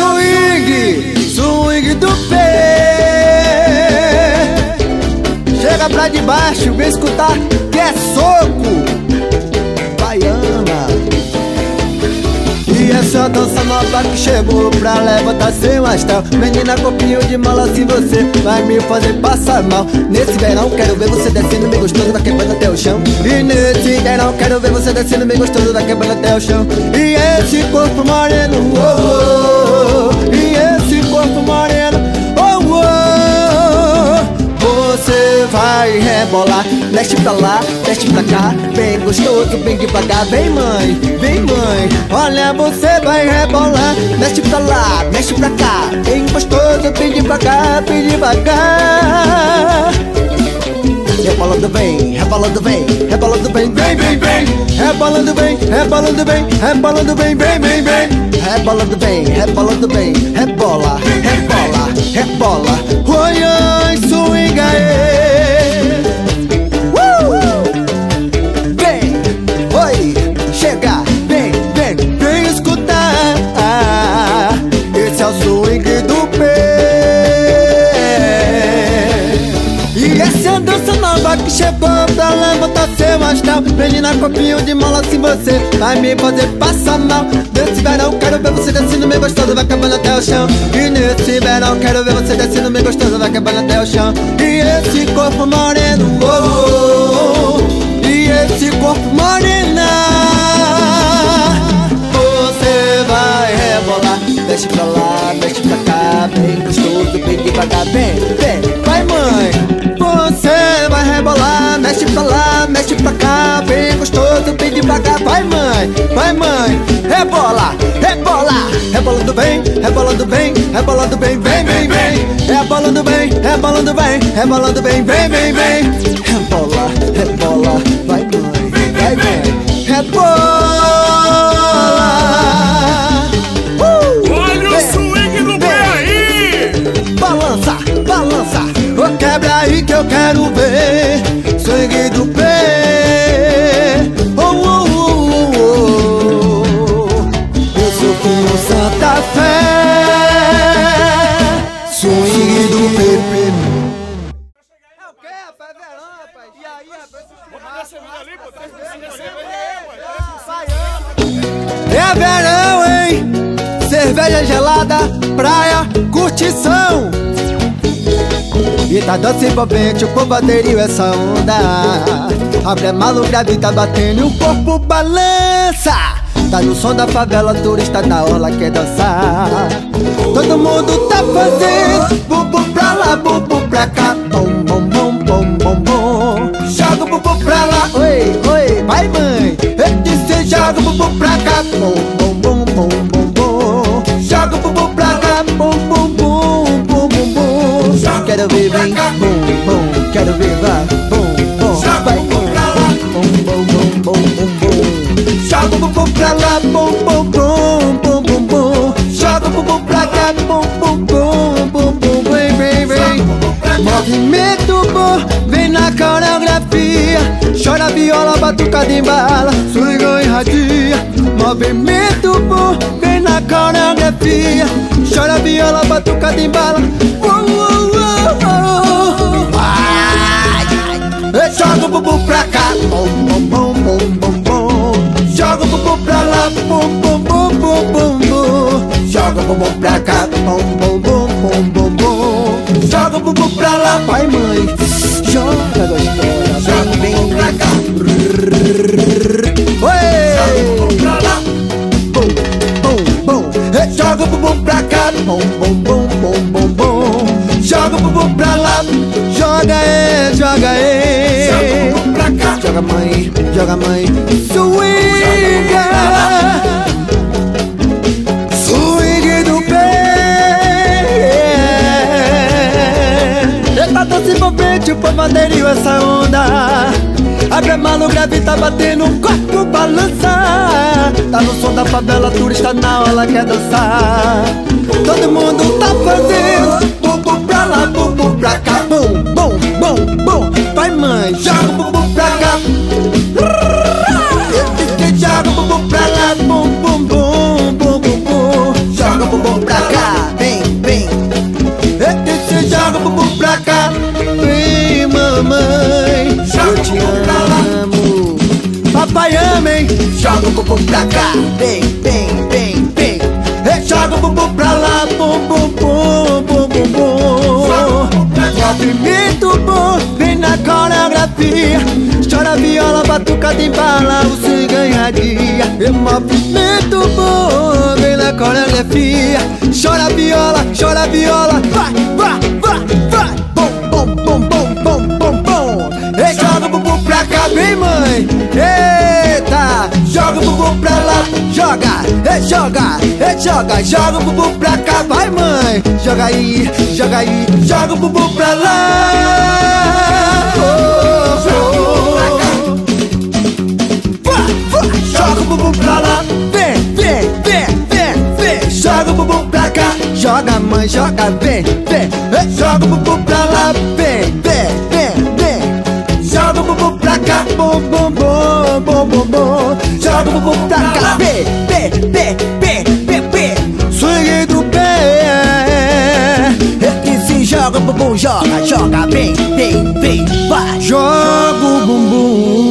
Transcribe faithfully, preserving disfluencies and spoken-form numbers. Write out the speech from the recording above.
swing, swing do pé. Chega pra debaixo, vem escutar que é soco. Baiana. E essa dança nova que chegou pra levantar seu astral. Menina, copinho de mala, se você vai me fazer passar mal. Nesse verão quero ver você descendo bem gostoso, vai quebrando até o chão. E nesse verão quero ver você descendo bem gostoso, vai quebrando até o chão. E esse corpo moreno, oh, oh, e esse corpo moreno, oh, oh. Você vai rebolar, desce pra lá, desce pra cá, bem gostoso, bem devagar. Vem mãe, vem mãe, olha você vai rebolar, desce pra lá, desce pra cá, bem gostoso, bem devagar, bem devagar. Rebolando bem, rebolando bem, rebolando bem, bem, bem, bem. Rebolando bem, rebolando bem, rebolando bem, bem, bem, bem. Rebolando bem, rebolando bem, rebola, rebola, rebola. Oi, oi, swing aí. Uh! Vem, oi, chega, vem, vem, vem escutar. Esse é o swing do pé. E essa é a dança nova que chegou pra levantar seu astral. Menina, copinho de mala, se você vai me fazer passar mal. Nesse verão quero ver você descendo bem gostoso, vai acabando até o chão. E nesse verão quero ver você descendo bem gostoso, vai acabando até o chão. E esse corpo moreno, oh, oh, oh. E esse corpo morena, você vai rebolar, desce pra lá, desce pra cá, bem gostoso, bem devagar, bem, bem, vai mãe. Você vai rebolar, mexe pra lá, mexe pra cá, bem gostoso, bem devagar. Vai mãe, vai mãe, rebola, rebola. Rebolando bem, rebolando bem, rebolando bem, bem, bem, bem. Rebolando bem, rebolando bem, rebolando bem, bem, bem, bem. Rebola, rebola, vai mãe, vai mãe, rebola. Uh, Olha o swing do pé aí! Balança, balança, oh, quebra aí que eu quero ver. Swing do pé, oh, oh, oh, oh, oh. Eu sou filho Santa Fé. Swing do pé. É o que, rapaz? É verão, rapaz. E aí, rapaz? Vamos dar cerveja ali, pô. Tem cerveja ali, É verão, hein? Cerveja gelada, praia, curtição. E tá doce envolvente, o povo aderiu essa onda. Abre a malu, grave, tá batendo e o corpo balança. Tá no som da favela, turista na orla quer dançar. Todo mundo tá fazendo bumbum pra lá, bumbum pra cá. Bom, bom, bom, bom, bom, bom. Joga o bumbum pra lá, oi, oi, vai mãe. Eu disse joga o bumbum pra cá. Bom, bom, bom, bom, bom, bom. Joga o bumbum pra lá, bom, bom, bom, bom, bom, bom. Quero ver, vem, bom, bom. Quero ver, vai, bom, bom. Vai, bom, bom, bom, bom, bom, bom, bom. Joga o bumbum pra lá, bom, bom, bom, bom, bom, bom. Joga o bumbum pra cá, bom, bom, bom, bom, bom, vem, vem, vem. Movimento bom, vem na coreografia. Chora viola, batucada em bala, swing e radia. Movimento bom, vem na coreografia. Chora viola, batucada em bala. Uou, uou, uou, uou. Vai. Joga o bumbum pra cá, bom, bom, bom, bom, bom, bom. Joga o bumbum pra lá, bom, bom, bom, bom, bom, bom. Joga o bumbum pra cá, bom, bom, bom, bom, bom, bom. Joga o bumbum pra lá, vai mãe. Joga gostosa, joga bem pra cá. Oi! Joga o bumbum pra lá, bom, bom, bom. Joga o bumbum pra cá, bom, bom, bom, bom, bom, bom. Joga o bumbum pra lá, joga é, joga é. Joga o bumbum pra cá, joga mãe, joga mãe. Swinga, swing do pé. Eita dança envolvente, o povo aderiu essa onda. Abre a malu, grave, tá batendo, o corpo balança. Tá no som da favela, turista na aula quer dançar. Todo mundo tá fazendo bumbum pra lá, bumbum pra cá. Bum, bum, bum, bum. Vai mãe, joga o bumbum pra cá. Eu disse que joga o bumbum pra lá, bum, bum, bum, bum, bum, bum. Joga o bumbum pra cá. também. Joga o bumbum pra cá, vem, vem, vem, vem. E joga o bumbum pra lá, bum, bum, bum, bum, bum, bum. Movimento bom, vem na coreografia. Chora viola, batucada em bala, você ganha dia. E movimento bom, vem na coreografia. Chora viola, chora viola, vai, vai, vai, vai. Bom, bom, bom, bom, bom, bom, bom. E joga o bumbum pra cá, vem mãe. Eita, joga o bumbum pra lá, joga, e joga, e joga. Joga o bumbum pra cá, vai mãe. Joga aí, joga aí, joga o bumbum pra lá. Oh, oh. Vai, vai, joga o bumbum pra lá. Vem, vem, vem, vem, vem. Joga o bumbum pra cá, joga mãe, joga, vem, vem. E joga o bumbum pra lá, vem, vem, vem, vem. Joga o bumbum pra cá, bom, bom, bom, bom, bom, bom. Joga o bumbum pra cá, vem, vem, vem, vem, vem, vem. Swing do pé. E se joga o bumbum, joga, joga, vem, vem, vem, vai. Joga o bumbum.